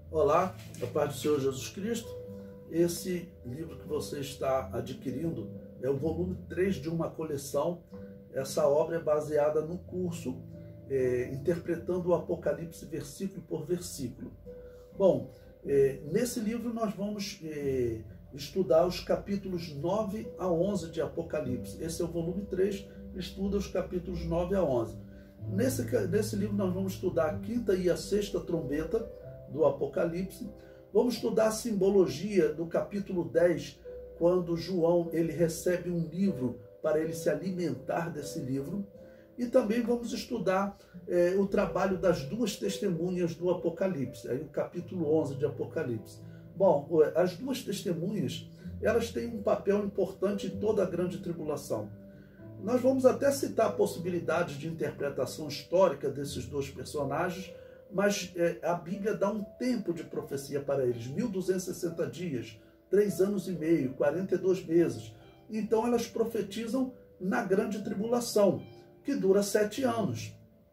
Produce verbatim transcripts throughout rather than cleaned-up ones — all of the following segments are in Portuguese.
Olá, a paz do Senhor Jesus Cristo. Esse livro que você está adquirindo é o volume três de uma coleção. Essa obra é baseada no curso é, Interpretando o Apocalipse versículo por versículo. Bom, é, nesse livro nós vamos é, estudar os capítulos nove a onze de Apocalipse. Esse é o volume três, estuda os capítulos nove a onze. Nesse, nesse livro nós vamos estudar a quinta e a sexta trombeta do Apocalipse. Vamos estudar a simbologia do capítulo dez, quando João ele recebe um livro para ele se alimentar desse livro. E também vamos estudar é, o trabalho das duas testemunhas do Apocalipse, aí o capítulo onze de Apocalipse. Bom, as duas testemunhas, elas têm um papel importante em toda a grande tribulação. Nós vamos até citar possibilidades de interpretação histórica desses dois personagens, mas é, a Bíblia dá um tempo de profecia para eles, mil duzentos e sessenta dias, três anos e meio, quarenta e dois meses. Então elas profetizam na grande tribulação, que dura sete anos.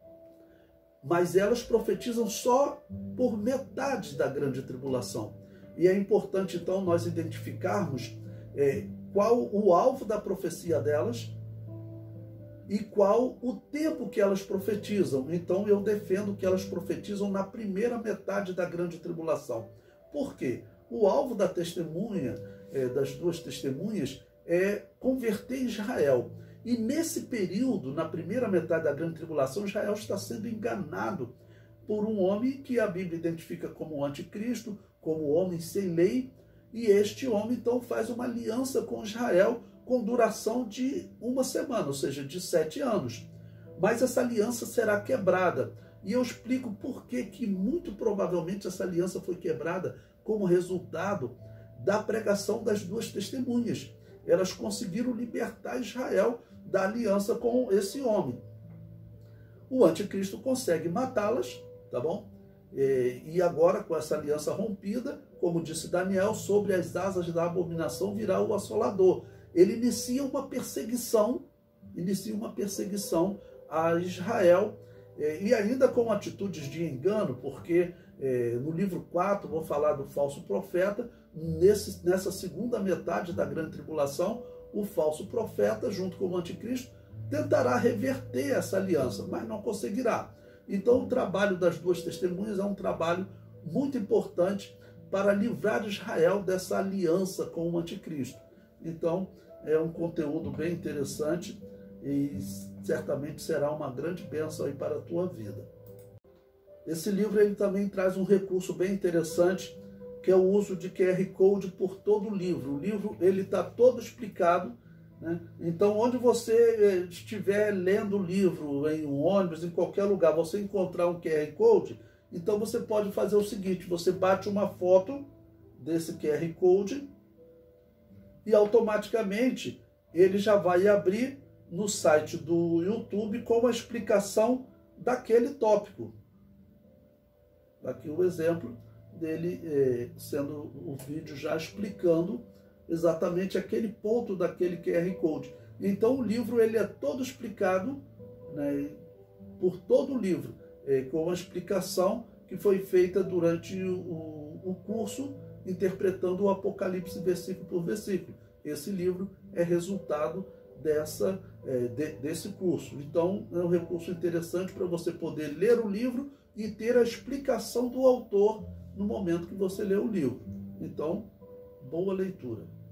Mas elas profetizam só por metade da grande tribulação. E é importante então nós identificarmos é, qual o alvo da profecia delas, e qual o tempo que elas profetizam. Então eu defendo que elas profetizam na primeira metade da grande tribulação. Por quê? O alvo da testemunha, é, das duas testemunhas, é converter Israel. E nesse período, na primeira metade da grande tribulação, Israel está sendo enganado por um homem que a Bíblia identifica como o anticristo, como homem sem lei, e este homem então faz uma aliança com Israel, com duração de uma semana, ou seja, de sete anos. Mas essa aliança será quebrada. E eu explico por que que muito provavelmente essa aliança foi quebrada como resultado da pregação das duas testemunhas. Elas conseguiram libertar Israel da aliança com esse homem. O anticristo consegue matá-las, tá bom? E agora, com essa aliança rompida, como disse Daniel, sobre as asas da abominação virá o assolador. Ele inicia uma perseguição, inicia uma perseguição a Israel, e ainda com atitudes de engano, porque é, no livro quatro, vou falar do falso profeta, nesse, nessa segunda metade da grande tribulação, o falso profeta, junto com o anticristo, tentará reverter essa aliança, mas não conseguirá. Então o trabalho das duas testemunhas é um trabalho muito importante para livrar Israel dessa aliança com o anticristo. Então, é um conteúdo bem interessante e certamente será uma grande bênção aí para a tua vida. Esse livro ele também traz um recurso bem interessante, que é o uso de Q R Code por todo o livro. O livro ele está todo explicado, né? Então, onde você estiver lendo o livro, em um ônibus, em qualquer lugar, você encontrar um Q R Code, então você pode fazer o seguinte, você bate uma foto desse Q R Code, e automaticamente ele já vai abrir no site do YouTube com a explicação daquele tópico. Aqui o exemplo dele é, sendo o vídeo já explicando exatamente aquele ponto daquele Q R Code. Então o livro ele é todo explicado, né, por todo o livro, é, com a explicação que foi feita durante o, o curso Interpretando o Apocalipse versículo por versículo. Esse livro é resultado dessa, é, de, desse curso. Então, é um recurso interessante para você poder ler o livro e ter a explicação do autor no momento que você lê o livro. Então, boa leitura.